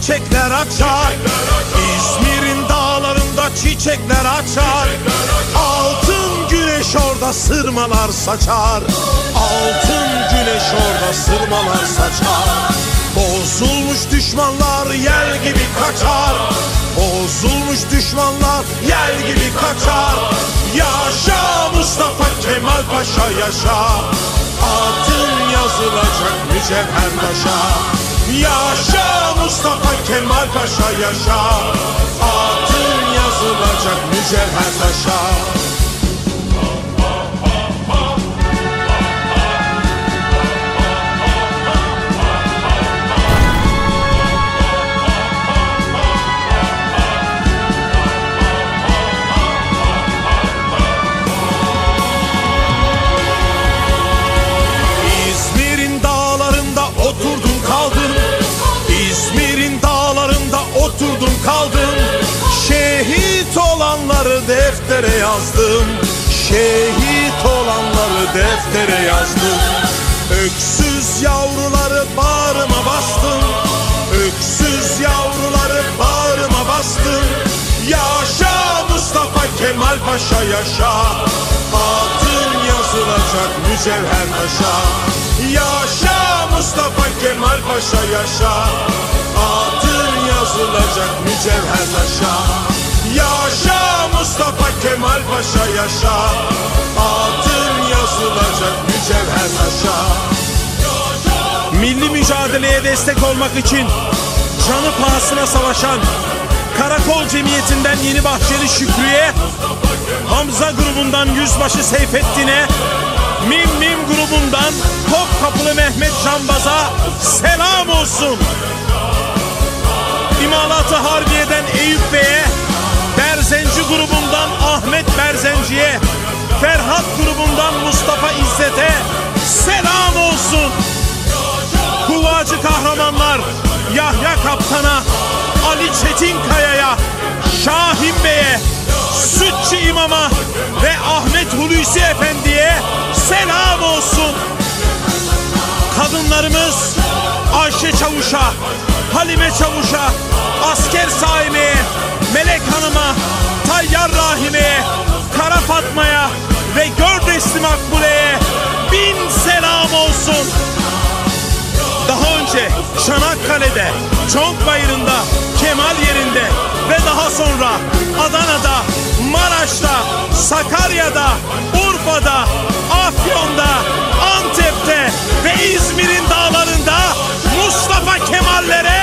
çiçekler açar. İzmir'in dağlarında çiçekler açar. Altın güneş orada sırmalar saçar. Altın güneş orada sırmalar saçar. Bozulmuş düşmanlar yel gibi kaçar. Bozulmuş düşmanlar yel gibi kaçar. Yaşa Mustafa Kemal Paşa yaşa. Adın yazılacak mücevher taşa. Yaşa Mustafa Kemal Paşa yaşa. Adın yazılacak mücevher taşa. İzmir'in dağlarında oturdum kaldım. Şehit olanları deftere yazdım. Şehit olanları deftere yazdım. Öksüz yavruları bağrıma bastım. Öksüz yavruları bağrıma bastım. Yaşa Mustafa Kemal Paşa yaşa. Adın yazılacak mücevher taşa. Yaşa Mustafa Kemal Paşa yaşa. Adın yazılacak mücevher taşa. Yaşa Mustafa Kemal Paşa yaşa. Adın yazılacak mücevher taşa. Milli mücadeleye destek olmak için canı pahasına savaşan Karakol Cemiyeti'nden Yeni Bahçeli Şükrü'ye, Hamza grubundan Yüzbaşı Seyfettin'e, Mim grubundan Topkapılı Mehmet Canbaz'a selam olsun. İmalat-ı Harbiye'den Eyüp Bey'e, Berzenci grubundan Ahmet Berzenci'ye, Ferhat grubundan Mustafa İzzet'e selam olsun. Kuvacı kahramanlar Yahya Kaptan'a, Ali Çetinkaya'ya, Şahin Bey'e, Sütçü İmam'a ve Ahmet Hulusi Efendi'ye selam olsun. Kadınlarımız Ayşe Çavuş'a, Halime Çavuş'a, Asker Saime'ye, Melek Hanım'a, Tayyar Rahime'ye, Kara Fatma'ya ve Gördesli Makbule'ye bin selam olsun. Daha önce Çanakkale'de, Çonkbayırı'nda, Kemal yerinde ve daha sonra Adana'da, Maraş'ta, Sakarya'da, Urfa'da, Afyon'da, Antep'te ve İzmir'in dağlarında Mustafa Kemal'lere